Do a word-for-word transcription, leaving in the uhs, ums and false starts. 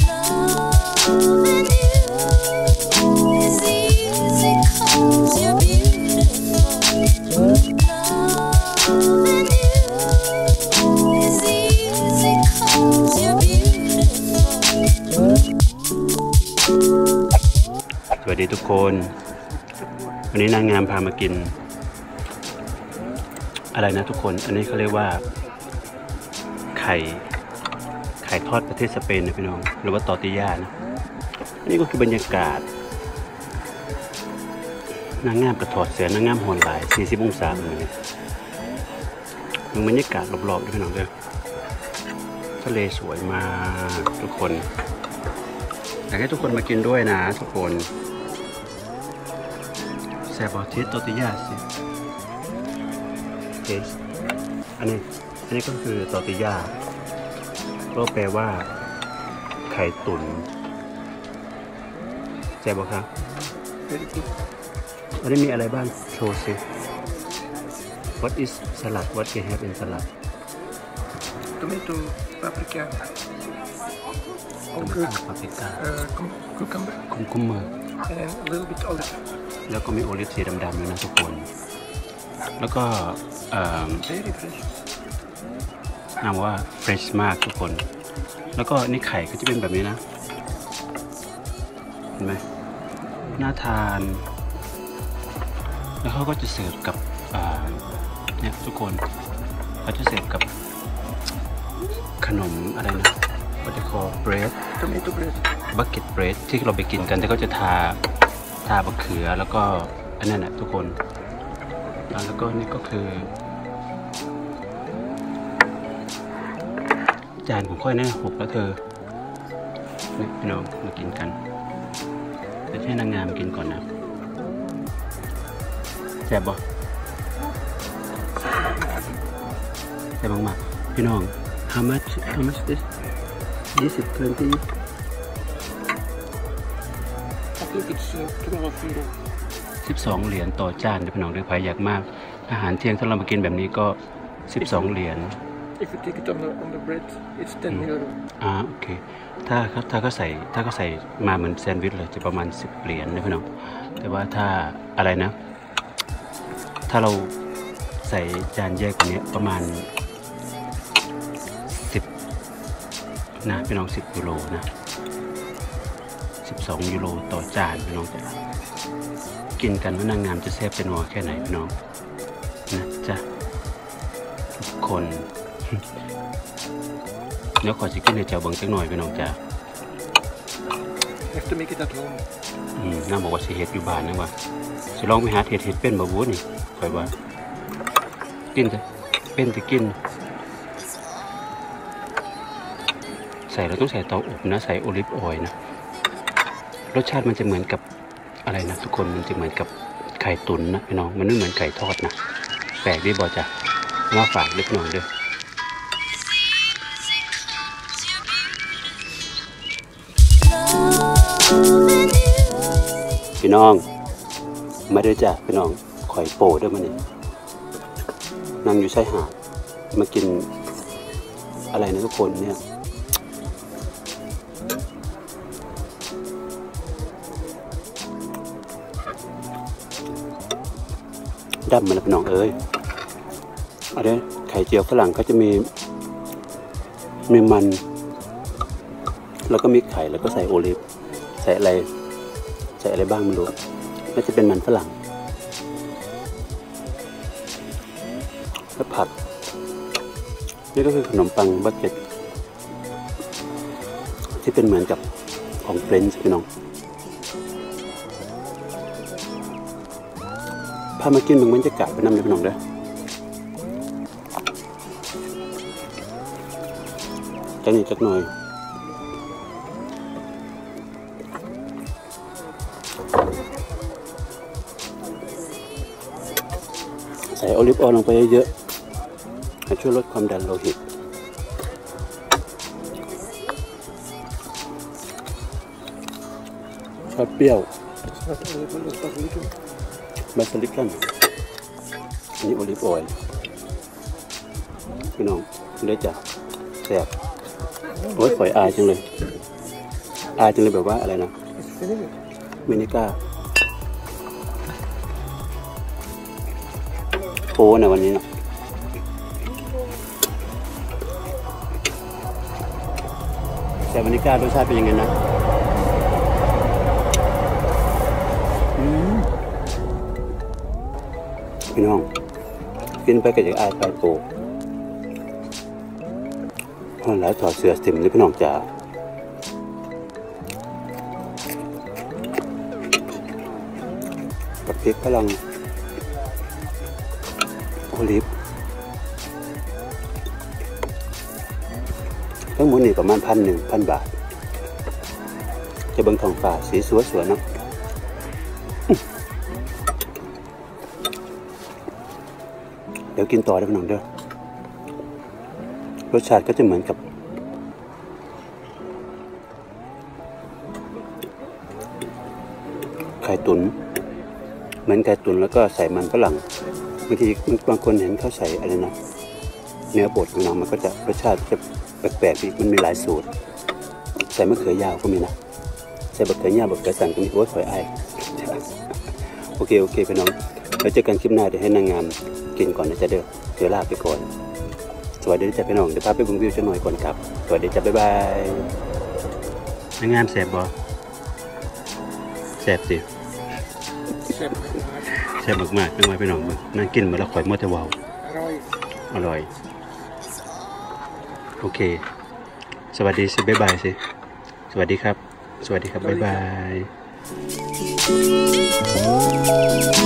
สวัสดีทุกคนวันนี้นางงามพามากินอะไรนะทุกคนอันนี้เขาเรียกว่าไข่ไข่ทอดประเทศสเปนนะพี่น้องหรือว่าตอร์ติญานะนี่ก็คือบรรยากาศนางงามกระถอดเสื้อนางงามหอนหลายสี่สิบองศาเลยดูบรรยากาศรอบๆด้วยพี่น้องเด้อทะเลสวยมากทุกคนอยากให้ทุกคนมากินด้วยนะทุกคนแซ่บอทิสตอร์ติญาสิเอสอันนี้อันนี้ก็คือตอร์ติญาก็แปลว่าไข่ตุ๋นแซ่บบ่ครับอันนี้มีอะไรบ้างโชว์สิ What is salad What can have in salad Tomato paprika Tomato paprika uh, cucumber cucumber and a little bit olive แล้วก็มีโอลิฟสีดำๆด้วยนะทุกคนแล้วก็เอ่อ very fresh น่าว่า fresh มากทุกคนแล้วก็นี่ไข่ก็จะเป็นแบบนี้นะเห็นไหมน่าทานแล้วเขาก็จะเสิร์ฟกับเนี่ยทุกคนเขาจะเสิร์ฟกับขนมอะไรนะ what they call bread tomato bread bucket bread ที่เราไปกินกันแต่ก็จะทาทาบะเขือแล้วก็อันนั้นแหละทุกคนแล้วก็นี่ก็คือจานของค่อยเนี่ยหกแล้วเธอนี่พี่น้องมากินกันจะให้นางงามกินก่อนนะแซ่บบ่แซ่บมากๆพี่น้อง how much how much this this is twenty I think it's uh, twelve euro สิบสองเหรียญต่อจานเดี๋ยวพี่น้องด้วยใครอยากมากอาหารเที่ยงถ้าเรามากินแบบนี้ก็สิบสองเหรียญ If you take it on the on the bread it's ten euro อ่าโอเคถ้าถ้าเขาใส่ถ้าเขาใส่มาเหมือนแซนด์วิชเลยจะประมาณสิบเหรียญนะพี่น้องแต่ว่าถ้าอะไรนะถ้าเราใส่จานแยกกว่านี้ประมาณสิบนะพี่น้องสิบยูโรนะสิบสองยูโรต่อจานพี่น้องจะกินกันว่านางงามจะแซ่บเป็นหัวแค่ไหนพี่น้องนะจ๊ะทุกคนเดี๋ยวขอจะกินในเจ้าเบิ้งสักหน่อยพี่น้องจ้ะ You have to make it at home อืมน้าบอกว่าสิเฮ็ดอยู่บ้านนะว่าสิลองไปหาเฮ็ดเฮ็ดเป็นบ่บูนี่ค่อยว่ากินจ้ะเป็นจะกินใส่เราต้องใส่เตาอบนะใส่โอลิฟออยล์นะรสชาติมันจะเหมือนกับอะไรนะทุกคนมันจะเหมือนกับไข่ตุ๋นนะพี่น้องมันไม่เหมือนไก่ทอดนะแปลกดีบ่จ้ะมาฝากเล็กน้อยด้วยพี่น้องมาด้วยจ้ะพี่น้องข่อยโปด้วยมันนี่นั่งอยู่ชายหาดมากินอะไรนะทุกคนเนี่ยดับมันนะพี่น้องเอ้ยอันนี้ไข่เจียวฝรั่งเขาจะมีมีมันแล้วก็มีไข่แล้วก็ใส่โอลิฟใส่อะไรใส่อะไรบ้างไม่รู้น่าจะเป็นมันฝรั่งแล้วผัดนี่ก็คือขนมปังบักเก็ตที่เป็นเหมือนกับของเฟรนช์พี่น้องพามากินบางบรรยากาศไปน้ำเลยพี่น้องเด้อจังนี้จักหน่อยใส่โอลิฟออยล์ลงไปเยอะๆให้ช่วยลดความดันโลหิตชอบเปรี้ยวบาซิลิกัมอันนี้โอลิฟออยล์พี่น้องได้จ้ะแซ่บโอ้ยฝอยอายจังเลยอาจจะเลยแบบว่าอะไรนะ It's vinegar. วินิก้าโอ้นะวันนี้นะแต่วินิก้ารสชาติเป็นยังไงนะอืมพี่น้องกินไปก็จะอายไปโปคนหลายถอดเสื้อสิมนี่พี่น้องจ๋ากับพริกพลังโอลิฟทั้งหมดนี่ประมาณพันหนึ่งพันบาทจะเบิ่งทองฟ้าสีสวยสวยเนาะเดี๋ยวกินต่อได้พี่น้องเด้อรสชาติก็จะเหมือนกับไข่ตุ๋นเหมือนไก่ตุ๋นแล้วก็ใส่มันฝรั่งบางทีบางคนเห็นเขาใส่อะไรนะเนื้อบดพี่น้องมันก็จะรสชาติจะแปลกๆอีกมันมีหลายสูตรใส่มะเขือยาวก็มีนะใส่มะเขือยาวมะเขือสั่นก็มีโอ้ยฝอยไอโอเคโอเคพี่น้องแล้วเจอกันคลิปหน้าเดี๋ยวให้นางงามกินก่อนนะจ๊ะเด้อเดี๋ยวลาไปก่อนสวัสดีจ้ะพี่น้องเดี๋ยวพาไปบุ้งวิวจะหน่อยก่อนครับสวัสดีจ้ะบ๊ายบายนางงามแสบบ่แสบสิ Seven. แซ่บมากๆเป็นไงพี่น้องมึงนั่งกินมาแล้วข่อยมอเตอร์วาว Roy. อร่อย โอเค สวัสดีสิบ๊ายบายสิ สวัสดีครับ สวัสดีครับ บ๊ายบาย